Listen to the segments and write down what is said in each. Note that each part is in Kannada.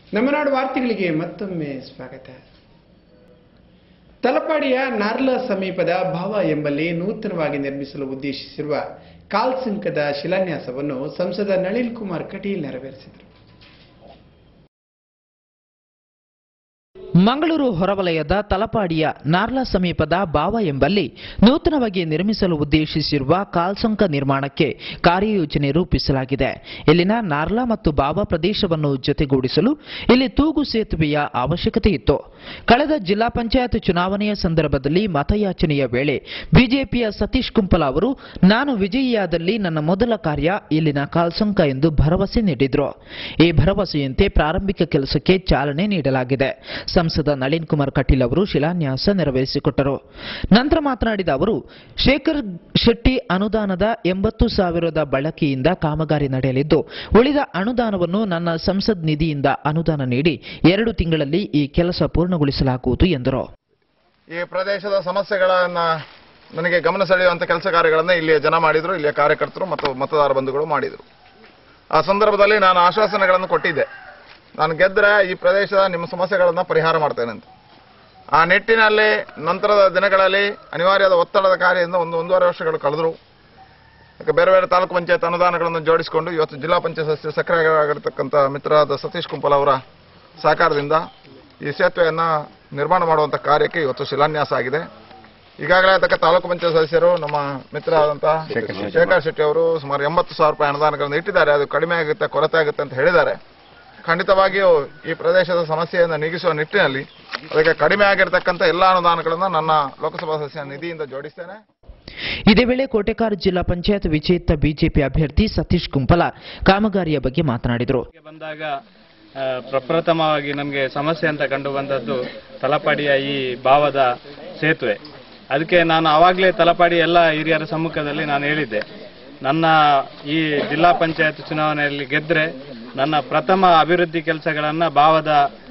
ನಮ್ಮ ನಾಡು ವಾರ್ತೆಗಳಿಗೆ ಮತ್ತೊಮ್ಮೆ ಸ್ವಾಗತ. ತಲಪಾಡಿಯ ನಾರ್ಲಾ ಸಮೀಪದ ಭಾವ ಎಂಬಲ್ಲಿ ನೂತನವಾಗಿ ನಿರ್ಮಿಸಲು ಉದ್ದೇಶಿಸಿರುವ ಕಾಲ್ಸಂಕದ ಶಿಲಾನ್ಯಾಸವನ್ನು ಸಂಸದ ನಳಿನ್ ಕುಮಾರ್ ಕಟೀಲ್ ನೆರವೇರಿಸಿದರು. ಮಂಗಳೂರು ಹೊರವಲಯದ ತಲಪಾಡಿಯ ನಾರ್ಲಾ ಸಮೀಪದ ಬಾವ ಎಂಬಲ್ಲಿ ನೂತನವಾಗಿ ನಿರ್ಮಿಸಲು ಉದ್ದೇಶಿಸಿರುವ ಕಾಲ್ಸಂಕ ನಿರ್ಮಾಣಕ್ಕೆ ಕಾರ್ಯಯೋಜನೆ ರೂಪಿಸಲಾಗಿದೆ. ಇಲ್ಲಿನ ನಾರ್ಲಾ ಮತ್ತು ಬಾವ ಪ್ರದೇಶವನ್ನು ಜೊತೆಗೂಡಿಸಲು ಇಲ್ಲಿ ತೂಗು ಸೇತುವೆಯ ಅವಶ್ಯಕತೆ ಇತ್ತು. ಕಳೆದ ಜಿಲ್ಲಾ ಪಂಚಾಯತ್ ಚುನಾವಣೆಯ ಸಂದರ್ಭದಲ್ಲಿ ಮತಯಾಚನೆಯ ವೇಳೆ ಬಿಜೆಪಿಯ ಸತೀಶ್ ಕುಂಪಲ ಅವರು ನಾನು ವಿಜಯಿಯಾದಲ್ಲಿ ನನ್ನ ಮೊದಲ ಕಾರ್ಯ ಇಲ್ಲಿನ ಕಾಲ್ಸಂಕ ಎಂದು ಭರವಸೆ ನೀಡಿದ್ರು. ಈ ಭರವಸೆಯಂತೆ ಪ್ರಾರಂಭಿಕ ಕೆಲಸಕ್ಕೆ ಚಾಲನೆ ನೀಡಲಾಗಿದೆ. ಸಂಸದ ನಳಿನ್ ಕುಮಾರ್ ಕಟೀಲ್ ಅವರು ಶಿಲಾನ್ಯಾಸ ನೆರವೇರಿಸಿಕೊಟ್ಟರು. ನಂತರ ಮಾತನಾಡಿದ ಅವರು, ಶೇಖರ್ ಶೆಟ್ಟಿ ಅನುದಾನದ 80,000 ಬಳಕೆಯಿಂದ ಕಾಮಗಾರಿ ನಡೆಯಲಿದ್ದು, ಉಳಿದ ಅನುದಾನವನ್ನು ನನ್ನ ಸಂಸದ್ ನಿಧಿಯಿಂದ ಅನುದಾನ ನೀಡಿ 2 ತಿಂಗಳಲ್ಲಿ ಈ ಕೆಲಸ ಪೂರ್ಣಗೊಳಿಸಲಾಗುವುದು ಎಂದರು. ಈ ಪ್ರದೇಶದ ಸಮಸ್ಯೆಗಳನ್ನ ನನಗೆ ಗಮನ ಸೆಳೆಯುವಂತ ಕೆಲಸ ಕಾರ್ಯಗಳನ್ನು ಇಲ್ಲಿಯ ಜನ ಮಾಡಿದ್ರು, ಇಲ್ಲಿಯ ಕಾರ್ಯಕರ್ತರು ಮತ್ತು ಮತದಾರ ಬಂಧುಗಳು ಮಾಡಿದರು. ಆ ಸಂದರ್ಭದಲ್ಲಿ ನಾನು ಆಶ್ವಾಸನೆಗಳನ್ನು ಕೊಟ್ಟಿದ್ದೆ. ನಾನು ಗೆದ್ದರೆ ಈ ಪ್ರದೇಶದ ನಿಮ್ಮ ಸಮಸ್ಯೆಗಳನ್ನು ಪರಿಹಾರ ಮಾಡ್ತೇನೆ ಅಂತ. ಆ ನಿಟ್ಟಿನಲ್ಲಿ ನಂತರದ ದಿನಗಳಲ್ಲಿ ಅನಿವಾರ್ಯದ ಒತ್ತಡದ ಕಾರ್ಯದಿಂದ ಒಂದೂವರೆ ವರ್ಷಗಳು ಕಳೆದರು. ಬೇರೆ ಬೇರೆ ತಾಲೂಕು ಪಂಚಾಯತ್ ಅನುದಾನಗಳನ್ನು ಜೋಡಿಸಿಕೊಂಡು ಇವತ್ತು ಜಿಲ್ಲಾ ಪಂಚಾಯತ್ ಸದಸ್ಯ ಸಕ್ರಿಯರಾಗಿರ್ತಕ್ಕಂಥ ಮಿತ್ರರಾದ ಸತೀಶ್ ಕುಂಪಲ ಅವರ ಸಹಕಾರದಿಂದ ಈ ಸೇತುವೆಯನ್ನು ನಿರ್ಮಾಣ ಮಾಡುವಂಥ ಕಾರ್ಯಕ್ಕೆ ಇವತ್ತು ಶಿಲಾನ್ಯಾಸ ಆಗಿದೆ. ಈಗಾಗಲೇ ಅದಕ್ಕೆ ತಾಲೂಕು ಪಂಚಾಯತ್ ಸದಸ್ಯರು ನಮ್ಮ ಮಿತ್ರರಾದಂತಹ ಶೇಖರ್ ಶೆಟ್ಟಿ ಅವರು ಸುಮಾರು 80,000 ರೂಪಾಯಿ ಅನುದಾನಗಳನ್ನು ಇಟ್ಟಿದ್ದಾರೆ. ಅದು ಕಡಿಮೆ ಆಗುತ್ತೆ, ಕೊರತೆ ಆಗುತ್ತೆ ಅಂತ ಹೇಳಿದ್ದಾರೆ. ಖಂಡಿತವಾಗಿಯೂ ಈ ಪ್ರದೇಶದ ಸಮಸ್ಯೆಯನ್ನು ನೀಗಿಸುವ ನಿಟ್ಟಿನಲ್ಲಿ ಅದಕ್ಕೆ ಕಡಿಮೆ ಆಗಿರತಕ್ಕಂಥ ಎಲ್ಲ ಅನುದಾನಗಳನ್ನು ನನ್ನ ಲೋಕಸಭಾ ಸದಸ್ಯ ನಿಧಿಯಿಂದ ಜೋಡಿಸ್ತೇನೆ. ಇದೇ ವೇಳೆ ಕೋಟೆಕಾರ್ ಜಿಲ್ಲಾ ಪಂಚಾಯತ್ ವಿಜೇತ ಬಿಜೆಪಿ ಅಭ್ಯರ್ಥಿ ಸತೀಶ್ ಕುಂಪಲ ಕಾಮಗಾರಿಯ ಬಗ್ಗೆ ಮಾತನಾಡಿದರು. ಬಂದಾಗ ಪ್ರಪ್ರಥಮವಾಗಿ ನಮಗೆ ಸಮಸ್ಯೆ ಅಂತ ಕಂಡು ಬಂದದ್ದು ತಲಪಾಡಿಯ ಈ ಭಾವದ ಸೇತುವೆ. ಅದಕ್ಕೆ ನಾನು ಆವಾಗಲೇ ತಲಪಾಡಿ ಎಲ್ಲ ಹಿರಿಯರ ಸಮ್ಮುಖದಲ್ಲಿ ನಾನು ಹೇಳಿದ್ದೆ, ನನ್ನ ಈ ಜಿಲ್ಲಾ ಪಂಚಾಯತ್ ಚುನಾವಣೆಯಲ್ಲಿ ಗೆದ್ದರೆ ನನ್ನ ಪ್ರಥಮ ಅಭಿವೃದ್ಧಿ ಕೆಲಸಗಳನ್ನು ಭಾವದ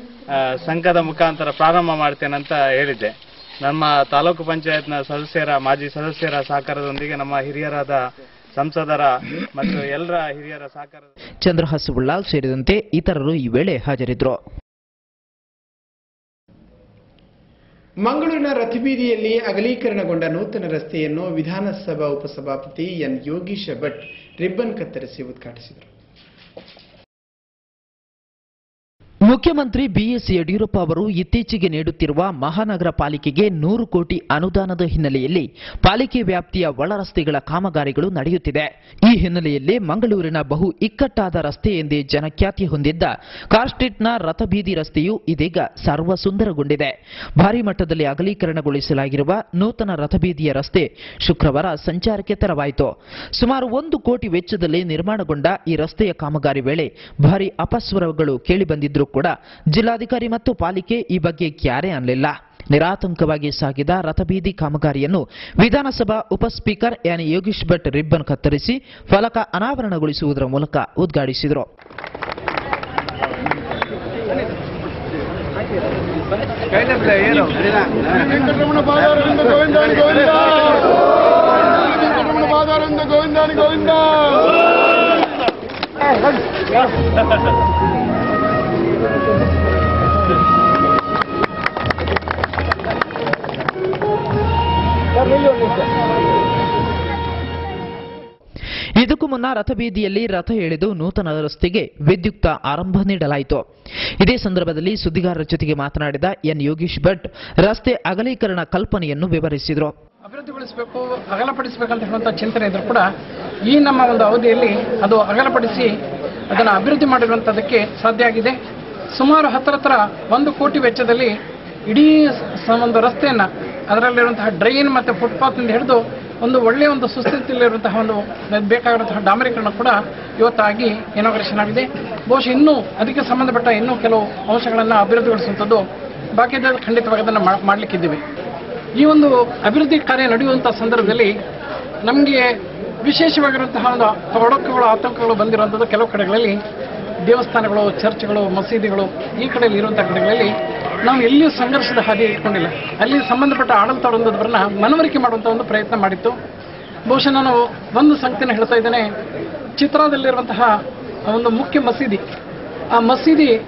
ಸಂಘದ ಮುಖಾಂತರ ಪ್ರಾರಂಭ ಮಾಡ್ತೇನೆ ಅಂತ ಹೇಳಿದ್ದೆ. ನಮ್ಮ ತಾಲೂಕು ಪಂಚಾಯತ್ನ ಮಾಜಿ ಸದಸ್ಯರ ಸಹಕಾರದೊಂದಿಗೆ ನಮ್ಮ ಹಿರಿಯರಾದ ಸಂಸದರ ಮತ್ತು ಎಲ್ಲರ ಹಿರಿಯರ ಸಹಕಾರ ಚಂದ್ರಹಾಸ್ ಉಳ್ಳಾಲ್ ಸೇರಿದಂತೆ ಇತರರು ಈ ವೇಳೆ ಹಾಜರಿದ್ದರು. ಮಂಗಳೂರಿನ ರಥಬೀದಿಯಲ್ಲಿ ಅಗಲೀಕರಣಗೊಂಡ ನೂತನ ರಸ್ತೆಯನ್ನು ವಿಧಾನಸಭಾ ಉಪಸಭಾಪತಿ ಎನ್ ಯೋಗೀಶ ಭಟ್ ರಿಬ್ಬನ್ ಕತ್ತರಿಸಿ ಉದ್ಘಾಟಿಸಿದರು. ಮುಖ್ಯಮಂತ್ರಿ ಬಿಎಸ್ ಯಡಿಯೂರಪ್ಪ ಅವರು ಇತ್ತೀಚೆಗೆ ನೀಡುತ್ತಿರುವ ಮಹಾನಗರ ಪಾಲಿಕೆಗೆ 100 ಕೋಟಿ ಅನುದಾನದ ಹಿನ್ನೆಲೆಯಲ್ಲಿ ಪಾಲಿಕೆ ವ್ಯಾಪ್ತಿಯ ಒಳ ರಸ್ತೆಗಳ ಕಾಮಗಾರಿಗಳು ನಡೆಯುತ್ತಿದೆ. ಈ ಹಿನ್ನೆಲೆಯಲ್ಲಿ ಮಂಗಳೂರಿನ ಬಹು ಇಕ್ಕಟ್ಟಾದ ರಸ್ತೆ ಎಂದೇ ಜನಖ್ಯಾತಿ ಹೊಂದಿದ್ದ ಕಾರ್ಸ್ಟ್ರೀಟ್ನ ರಥಬೀದಿ ರಸ್ತೆಯು ಇದೀಗ ಸರ್ವಸುಂದರಗೊಂಡಿದೆ. ಭಾರಿ ಮಟ್ಟದಲ್ಲಿ ಅಗಲೀಕರಣಗೊಳಿಸಲಾಗಿರುವ ನೂತನ ರಥಬೀದಿಯ ರಸ್ತೆ ಶುಕ್ರವಾರ ಸಂಚಾರಕ್ಕೆ ತೆರವಾಯಿತು. ಸುಮಾರು 1 ಕೋಟಿ ವೆಚ್ಚದಲ್ಲಿ ನಿರ್ಮಾಣಗೊಂಡ ಈ ರಸ್ತೆಯ ಕಾಮಗಾರಿ ವೇಳೆ ಭಾರಿ ಅಪಸ್ವರಗಳು ಕೇಳಿಬಂದಿದ್ದರೂ ಕೂಡ ಜಿಲ್ಲಾಧಿಕಾರಿ ಮತ್ತು ಪಾಲಿಕೆ ಈ ಬಗ್ಗೆ ಕ್ಯಾರೆ ಅನ್ನಲಿಲ್ಲ. ನಿರಾತಂಕವಾಗಿ ಸಾಗಿದ ರಥಬೀದಿ ಕಾಮಗಾರಿಯನ್ನು ವಿಧಾನಸಭಾ ಉಪಸ್ಪೀಕರ್ ಎನ್ ಯೋಗೀಶ್ ಭಟ್ ರಿಬ್ಬನ್ ಕತ್ತರಿಸಿ ಫಲಕ ಅನಾವರಣಗೊಳಿಸುವುದರ ಮೂಲಕ ಉದ್ಘಾಟಿಸಿದರು. ಇದಕ್ಕೂ ಮುನ್ನ ರಥಬೀದಿಯಲ್ಲಿ ರಥ ಎಳೆದು ನೂತನ ರಸ್ತೆಗೆ ವಿದ್ಯುಕ್ತ ಆರಂಭ ನೀಡಲಾಯಿತು. ಇದೇ ಸಂದರ್ಭದಲ್ಲಿ ಸುದ್ದಿಗಾರರ ಜೊತೆಗೆ ಮಾತನಾಡಿದ ಎನ್ ಯೋಗೀಶ್ ಭಟ್ ರಸ್ತೆ ಅಗಲೀಕರಣ ಕಲ್ಪನೆಯನ್ನು ವಿವರಿಸಿದರು. ಅಭಿವೃದ್ಧಿಗೊಳಿಸಬೇಕು, ಅಗಲಪಡಿಸಬೇಕಂತ ಹೇಳುವಂಥ ಚಿಂತನೆ ಇದ್ರೂ ಕೂಡ ಈ ನಮ್ಮ ಒಂದು ಅವಧಿಯಲ್ಲಿ ಅದು ಅಗಲಪಡಿಸಿ ಅದನ್ನು ಅಭಿವೃದ್ಧಿ ಮಾಡಿರುವಂಥದ್ದಕ್ಕೆ ಸಾಧ್ಯ ಆಗಿದೆ. ಸುಮಾರು 1 ಕೋಟಿ ವೆಚ್ಚದಲ್ಲಿ ಇಡೀ ಒಂದು ರಸ್ತೆಯನ್ನು ಅದರಲ್ಲಿರುವಂತಹ ಡ್ರೈನ್ ಮತ್ತು ಫುಟ್ಪಾತ್ನಿಂದ ಹಿಡಿದು ಒಂದು ಒಳ್ಳೆಯ ಒಂದು ಸುಸ್ಥಿತಿಯಲ್ಲಿರುವಂತಹ ಒಂದು ಬೇಕಾಗಿರುವಂತಹ ಡಾಮರೀಕರಣ ಕೂಡ ಇವತ್ತಾಗಿ ಇನಾಗ್ರೇಷನ್ ಆಗಿದೆ. ಬಹುಶಃ ಇನ್ನೂ ಅದಕ್ಕೆ ಸಂಬಂಧಪಟ್ಟ ಇನ್ನೂ ಕೆಲವು ಅಂಶಗಳನ್ನು ಅಭಿವೃದ್ಧಿಗೊಳಿಸುವಂಥದ್ದು ಬಾಕಿ ಇದೆ. ಖಂಡಿತವಾಗಿ ಅದನ್ನು ಮಾಡಲಿಕ್ಕಿದ್ದೀವಿ. ಈ ಒಂದು ಅಭಿವೃದ್ಧಿ ಕಾರ್ಯ ನಡೆಯುವಂಥ ಸಂದರ್ಭದಲ್ಲಿ ನಮಗೆ ವಿಶೇಷವಾಗಿರುವಂತಹ ಒಂದು ತೊಡಕುಗಳು ಆತಂಕಗಳು ಬಂದಿರುವಂಥದ್ದು ಕೆಲವು ಕಡೆಗಳಲ್ಲಿ ದೇವಸ್ಥಾನಗಳು, ಚರ್ಚ್ಗಳು, ಮಸೀದಿಗಳು ಈ ಕಡೆಯಲ್ಲಿ ಇರುವಂಥ ಕಡೆಗಳಲ್ಲಿ ನಾವು ಎಲ್ಲಿಯೂ ಸಂಘರ್ಷದ ಹಾದಿ ಇಟ್ಕೊಂಡಿಲ್ಲ. ಅಲ್ಲಿ ಸಂಬಂಧಪಟ್ಟ ಆಡಳಿತವರನ್ನ ಮನವರಿಕೆ ಮಾಡುವಂಥ ಒಂದು ಪ್ರಯತ್ನ ಮಾಡಿತ್ತು. ಬಹುಶಃ ನಾನು ಒಂದು ಸಂಗತಿನ ಹೇಳ್ತಾ ಇದ್ದೇನೆ. ಚಿತ್ರಾದಲ್ಲಿರುವಂತಹ ಒಂದು ಮುಖ್ಯ ಮಸೀದಿ, ಆ ಮಸೀದಿ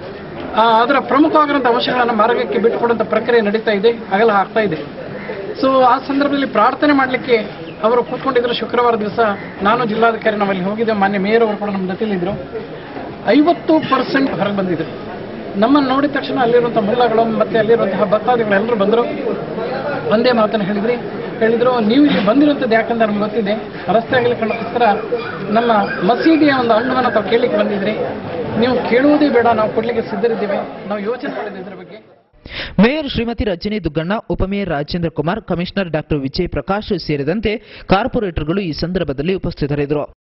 ಅದರ ಪ್ರಮುಖವಾಗಿರುವಂಥ ಅಂಶಗಳನ್ನು ಮಾರ್ಗಕ್ಕೆ ಬಿಟ್ಟುಕೊಡುವಂಥ ಪ್ರಕ್ರಿಯೆ ನಡೀತಾ ಇದೆ, ಅಗಲ ಆಗ್ತಾ ಇದೆ. ಸೊ ಆ ಸಂದರ್ಭದಲ್ಲಿ ಪ್ರಾರ್ಥನೆ ಮಾಡಲಿಕ್ಕೆ ಅವರು ಕೂತ್ಕೊಂಡಿದ್ರು. ಶುಕ್ರವಾರ ದಿವಸ ನಾನು ಜಿಲ್ಲಾಧಿಕಾರಿ ನಾವಲ್ಲಿ ಹೋಗಿದ್ದೆ, ಮಾನ್ಯ ಮೇಯರ್ ಅವರು ಕೂಡ ನಮ್ಮ ಜೊತೆಲಿದ್ದರು. 50% ಹೊರಗೆ ಬಂದಿದ್ರು. ನಮ್ಮನ್ನು ನೋಡಿದ ತಕ್ಷಣ ಅಲ್ಲಿರುವಂಥ ಮುಲ್ಲಾಗಳು ಮತ್ತು ಅಲ್ಲಿರುವಂತಹ ಭಕ್ತಾದಿಗಳೆಲ್ಲರೂ ಬಂದರು. ಒಂದೇ ಮಾತನ್ನು ಹೇಳಿದರು, ನೀವು ಇಲ್ಲಿ ಬಂದಿರುವಂಥದ್ದು ಯಾಕಂದ್ರೆ ನಮ್ಗೆ ಗೊತ್ತಿದೆ, ರಸ್ತೆ ಆಗಲಿಕ್ಕೋಸ್ಕರ ನಮ್ಮ ಮಸೀದಿಯ ಒಂದು ಹಣ್ಣನ್ನು ತಾವು ಕೇಳಲಿಕ್ಕೆ ಬಂದಿದ್ರಿ. ನೀವು ಕೇಳುವುದೇ ಬೇಡ, ನಾವು ಕೊಡಲಿಕ್ಕೆ ಸಿದ್ಧರಿದ್ದೇವೆ, ನಾವು ಯೋಚನೆ ಮಾಡಿದ್ದೆ ಇದರ ಬಗ್ಗೆ. ಮೇಯರ್ ಶ್ರೀಮತಿ ರಜನಿ ದುಗ್ಗಣ್ಣ, ಉಪಮೇಯರ್ ರಾಜೇಂದ್ರ ಕುಮಾರ್, ಕಮಿಷನರ್ ಡಾಕ್ಟರ್ ವಿಜಯ್ ಪ್ರಕಾಶ್ ಸೇರಿದಂತೆ ಕಾರ್ಪೊರೇಟರ್ಗಳು ಈ ಸಂದರ್ಭದಲ್ಲಿ ಉಪಸ್ಥಿತರಿದ್ದರು.